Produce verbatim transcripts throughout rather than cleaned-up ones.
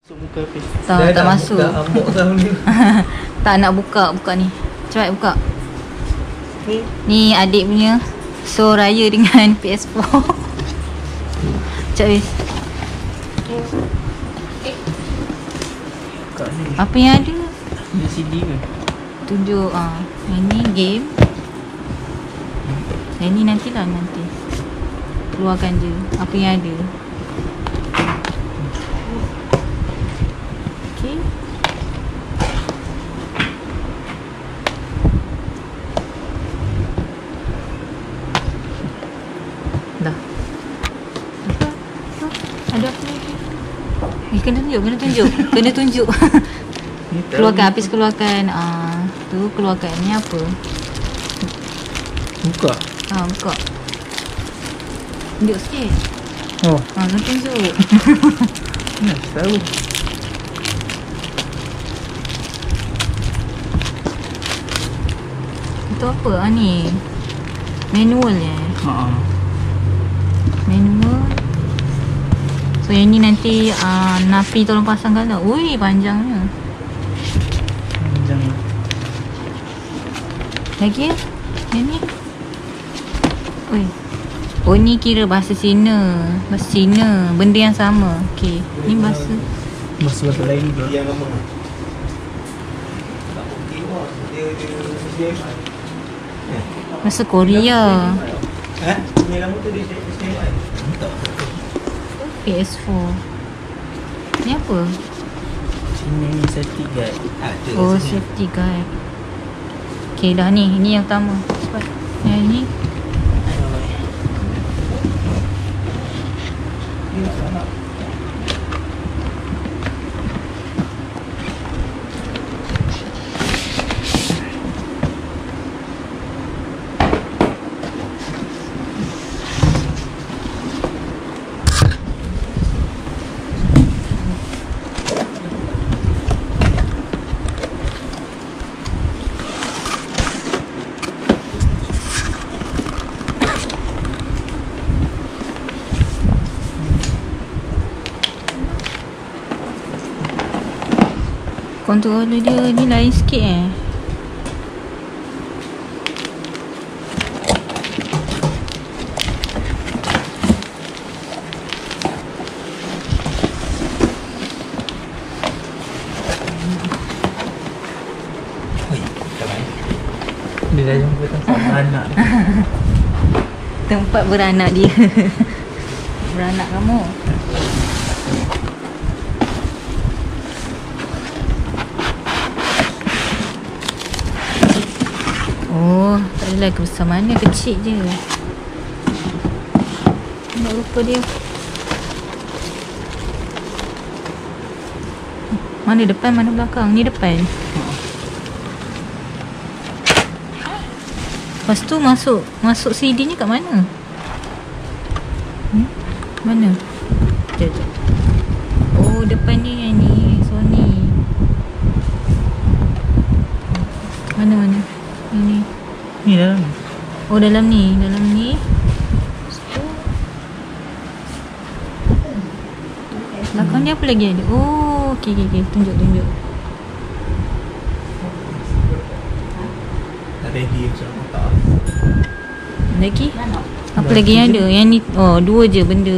Buka P S four. Tak, tak masuk. Ni. Tak nak buka, buka ni. Cepat buka. Ni. Ni adik punya. So raya dengan P S four. Cepat wis. Buka ni. Apa yang ada? Ni C D ke? Tunjuk ah. Yang ni game. Yang ni nantilah nanti. Keluarkan je apa yang ada. Okey. Dah. Apa? Apa? Ada apa lagi? Eh, kena tunjuk, kena tunjuk. Kena tunjuk. Keluarkan, habis keluarkan. Ah, tu keluarkan. Ni apa? Buka. Ah, buka. Tunjuk sikit. Oh. Ah, nak tunjuk. Nah, tahu. Itu apa? Ah, ni. Manual ya. Ha. Manual. So yang ni nanti uh, Nafi tolong pasangkan tau. Ui, panjangnya. Panjang. Lagi ya? Yang ni. Ui. Oh, ni kira bahasa Cina. Bahasa Cina. Benda yang sama. Okey. Ni bahasa. Bahasa-bahasa lain ke? Yang lama. Bahasa Korea. Eh? Yang lama tu dia H D M I. P S four. Ni apa? Sini ni safety guide. Ada. Oh, safety guide. Okey dah ni. Ini yang utama. Cepat. Yang ni. Controller dia ni lain sikit eh. Dia dah jumpa tempat beranak. Tempat beranak dia. Beranak kamu. Oh, tak adalah kebersamaannya, kecil je. Tak lupa dia. Mana depan, mana belakang? Ni depan. Lepas tu masuk masuk C D ni kat mana? Hmm? Mana? Sekejap, sekejap. Oh, depan ni yang ni, Sony. Mana mana? Ini. Ni dalam ni. Oh, dalam ni, dalam ni. Belakang ni apa lagi ada? Oh, okey okey okey, tunjuk tunjuk. Dah ready macam kotak. Lagi? Apa lagi yang ada? Yang ni, oh, dua je benda.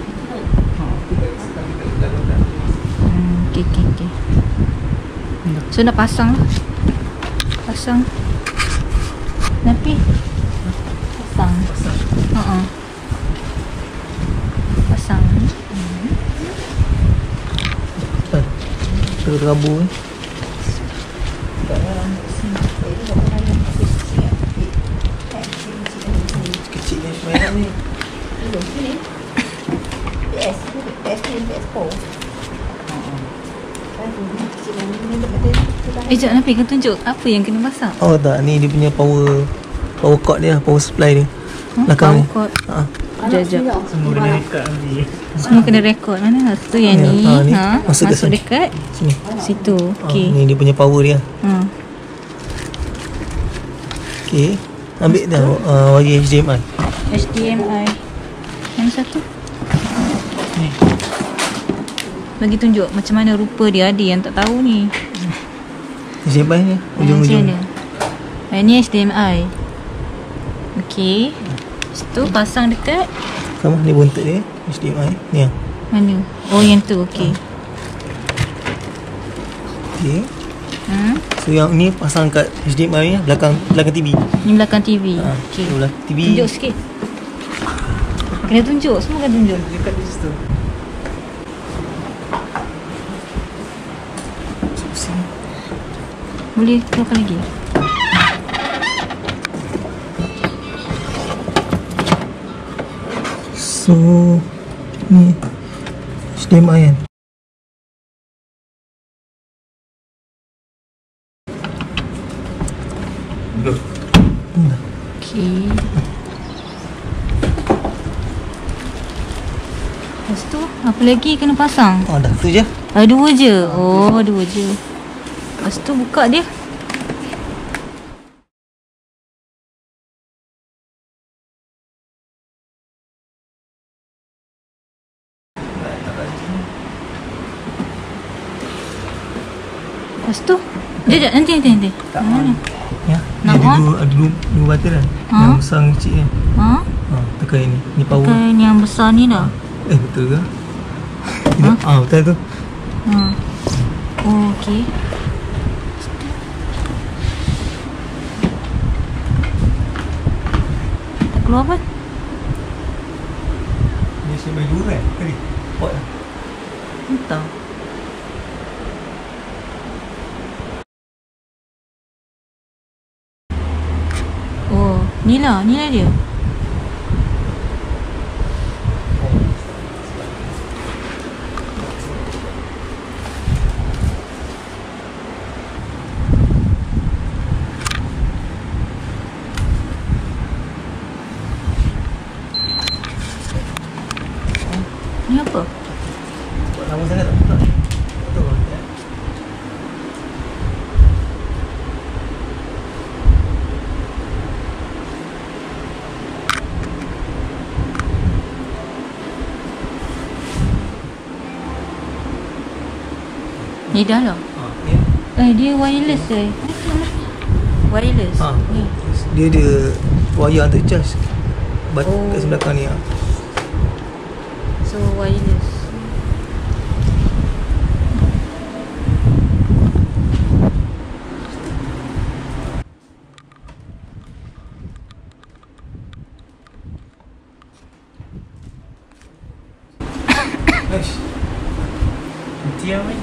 Hmm, okey okey okey. So nak pasang lah. Pasang. Napi. Pasang. Haa. Pasang. Terus terabur ni. Kecil ni sebenarnya ni. P S, P S three, P S four. Eh, jap Nafi, kau tunjuk apa yang kena pasang. Oh tak, ni dia punya power power cord dia, power supply dia. Hmm, Belakang ni. power cord. Ha. Jap, jap. Semua kena rekat nanti. Semua kena rekod. Mana tu yang Ya, ni? ha, ni. Ha, Masuk masuk, ke sini. dekat Sini. situ. Ha, Okey. ni dia punya power dia. Ha. Okey. Ambil dah uh, wire H D M I. H D M I. Yang satu? Ni. Bagi tunjuk macam mana rupa dia. Ada yang tak tahu ni. H D M I ni ujung-ujung. Ah, ni H D M I. Okey. Lepas tu pasang dekat Sama ni bontot dia H D M I ni yang. mana? Oh yang tu. Okey. Okey. Hmm. So yang ni pasang kat H D M I ni belakang belakang T V. Ni belakang T V. Ha, Okey. belakang T V. Tunjuk sikit. Kena tunjuk, semua kena tunjuk. Dekat di situ. Boleh keluarkan lagi? So ni H D M I kan. Belum. Dah. Okey. Lepas tu apa lagi kena pasang? Oh dah tu je. Ada dua je. Oh, dua je. Lepas tu buka dia. Lepas tu Sekejap, nanti, nanti, nanti. Tak Mana? Ya. Nak Dia ada on? dua ada dua, dua button kan. Ha? Yang besar dengan kecil kan. Ha? Ha, tekan ni. Ni power. Bukan yang besar ni dah. Eh betul ke? Ha? Ah betul tu. Ha. Oh, okey. Tak keluar apa? Ni saya main dua kan? Tadi. Pot lah. Entah. Oh, ni lah, ni lah dia. Ni apa? Pot lama sangat tak buka. Betul lah. Ya. Ni dah lah. Ha, ni. Eh, dia wireless eh. Wireless. Ha. Ni. Dia ada wayar untuk charge. Bat Oh. kat sebelah belakang ni. Ha. So, wireless. Eish. Nanti yang main.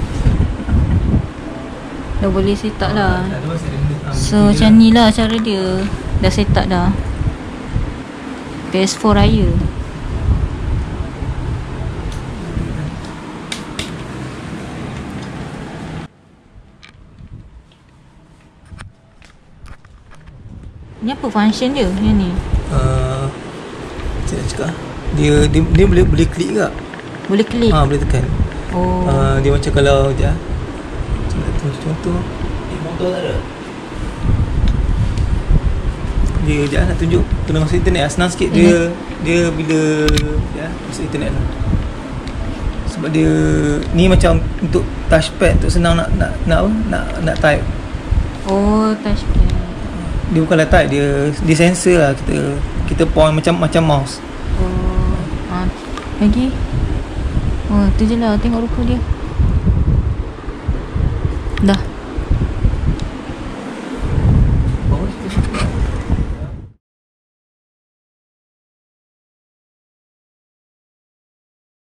Dah boleh set up lah. Tak ada masa dia benda. Ah, So, bukti macam je ni lah cara dia. Dah set up dah. P S four raya. Ni apa function dia? Yang ni. Uh, saya nak cakap dia, dia dia boleh boleh klik ke? Boleh klik. Ha, boleh tekan. Oh. Uh, dia macam kalau je. Contoh contoh Eh, motor tak ada. dia je nak tunjuk kena masuk internet lah. Senang sikit dia dia bila ya masuk internet lah. Sebab dia ni macam untuk touchpad untuk senang nak nak nak apa? Nak nak type. Oh, touchpad. Dia bukanlah type, dia dia sensor lah, kita kita point macam macam mouse. Oh. Ha. Lagi. Oh, tu je lah. Tengok rupa dia. Dah.